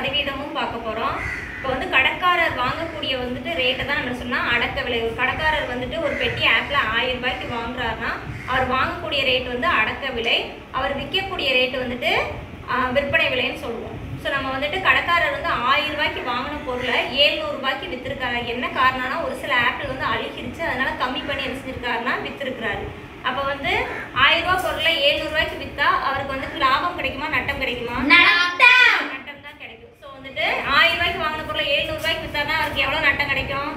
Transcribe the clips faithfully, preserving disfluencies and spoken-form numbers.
சதவீதமும் பார்க்க போகிறோம். இப்போ வந்து கடைக்காரர் வாங்கக்கூடிய வந்துட்டு ரேட்டை தான் நம்ம சொன்னால் அடக்க விலை. ஒரு கடைக்காரர் வந்துட்டு ஒரு பெட்டி ஆப்பில் ஆயிரம் ரூபாய்க்கு வாங்குறாருன்னா அவர் வாங்கக்கூடிய ரேட் வந்து அடக்க விலை, அவர் விற்கக்கூடிய ரேட்டு வந்துட்டு விற்பனை விலைன்னு சொல்லுவோம். ஸோ நம்ம வந்துட்டு கடைக்காரர் வந்து ஆயிரம் ரூபாய்க்கு வாங்கின பொருளை ஏழ்நூறுபாய்க்கு விற்றுருக்காரு. என்ன காரணம்னா ஒரு சில ஆப்பிள் வந்து அழுகிருச்சு, அதனால கம்மி பண்ணி என்ன செஞ்சிருக்காருன்னா விற்றுருக்கிறாரு. அப்போ வந்து ஆயிரம் ரூபாய் பொருளை ஏழ்நூறுபாய்க்கு விற்றா அவருக்கு வந்துட்டு லாபம் கிடைக்குமா நட்டம் கிடைக்குமா? நட்டம் தான் கிடைக்கும். ஸோ வந்துட்டு ஆயிரம் ரூபாய்க்கு வாங்கின பொருளை ஏழ்நூறுபாய்க்கு விற்றாருன்னா அவருக்கு எவ்வளோ நட்டம் கிடைக்கும்?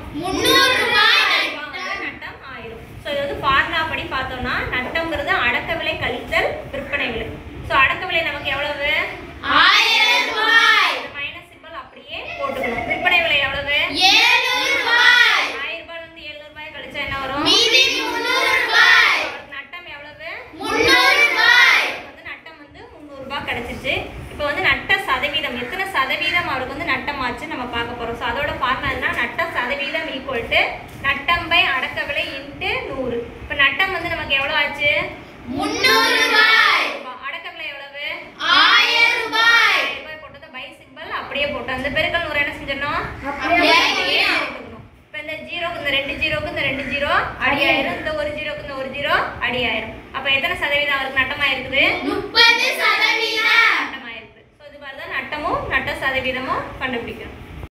நட்டம் ஆயிரம். ஸோ இது வந்து ஃபார்முலா படி பார்த்தோம்னா நட்டம்ங்கிறது அடக்க விலை கழித்தல் விற்பனை விலை. ஸோ அடக்க விலை நமக்கு எவ்வளவு? ஆயிரம் ரூபாய். மைனஸ் சிம்பல் அப்படியே போட்டுக்கணும். விற்பனை விலை எவ்வளவு? ஏழ்நூறு ரூபாய். ஆயிரம் ரூபாய் வந்து ஏழ்நூறு ரூபாய் கழிச்சா என்ன வரும்? மீதி முந்நூறு ரூபாய். நட்டம் எவ்வளவு? முந்நூறு ரூபாய். வந்து நட்டம் வந்து முந்நூறு ரூபாய் கிடைச்சிச்சு. இப்போ வந்து நட்ட சதவீதம் எத்தனை சதவீதம் அவருக்கு வந்து நட்டம் ஆச்சு நம்ம பார்க்க போறோம். ஸோ அதோட ஃபார்முலா என்ன? நட்ட சதவீதம் ஈக்குவல் டு நட்டம் பை அடக்க விலை இன்ட்டு நூறு. இப்போ நட்டம் வந்து நமக்கு எவ்வளோ ஆச்சு? முந்நூறு ரூபாய். அடக்க விலை எவ்வளவு? ஆயிரம் ரூபாய். ரூபாய் போட்டது பை சிம்பல் அப்படியே போட்டோம். அந்த பெருக்கல் நூறு என்ன செஞ்சிடணும்? அப்படியே போட்டுக்கணும். இப்போ இந்த ஜீரோக்கு இந்த ரெண்டு ஜீரோக்கு இந்த ரெண்டு ஜீரோ அடியாயிரம், இந்த ஒரு ஜீரோக்கு இந்த ஒரு ஜீரோ அடியாயிரம். அப்போ எத்தனை சதவீதம் அவருக்கு நட்டமா இருக்குது? முப்பது சதவீதம் நட்டமா இருக்குது. ஸோ இது மாதிரி தான் நட்டமும் நட்ட சதவீதமும் கண்டுபிடிக்கணும்.